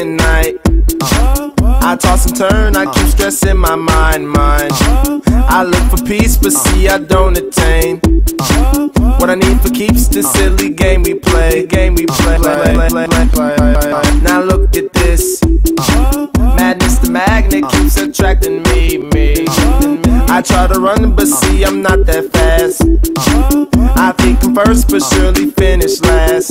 and night. I toss and turn, I keep stressing my mind. I look for peace, but see I don't attain what I need for keeps this silly game we play. Now look at this madness, the magnet keeps attracting me. I try to run, but see I'm not that fast. I think I'm first, but surely finish last.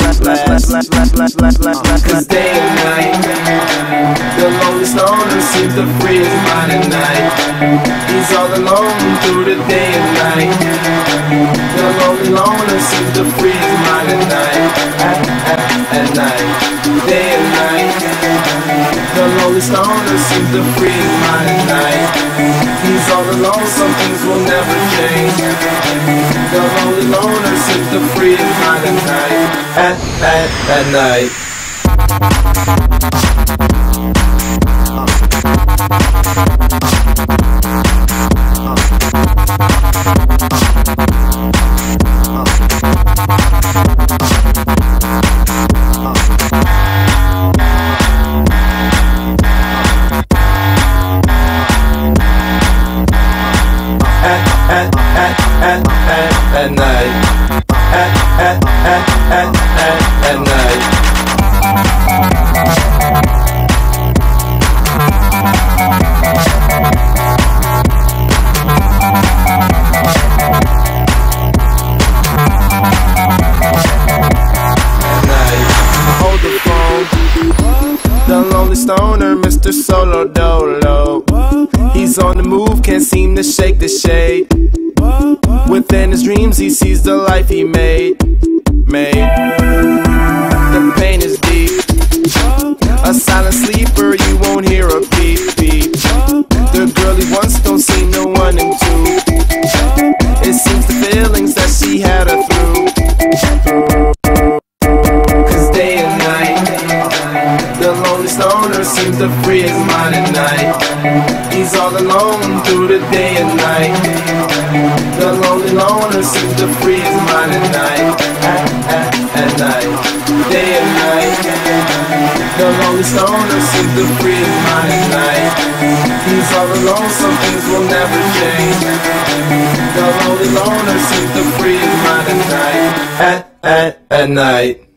Cause day and night, the lonely stoner seems to free his mind at night. He's all alone through the day and night. The lonely loner seems to free his mind at night. At night, day and night. The lonely stoner seems to free his mind at night. He's all alone, some things will never change. The lonely loner seems to free his mind at night. At night. At night. At night. Hold the phone. The lonely stoner, Mr. Solo Dolo. He's on the move, can't seem to shake the shade. Within his dreams he sees the life he made. The pain is deep. A silent sleeper, you won't hear a beep beep. The girl he wants don't see no one in two. It seems the feelings that she had her through. Cause day and night, the lonely stoner seems to free his mind at night. He's all alone through the day and night. The lonely loner seems to free his mind at night. At night, day and night. The lonely stoner seems to free his mind at night. He's all alone, some things will never change. The lonely loner seems to free his mind at night. At night.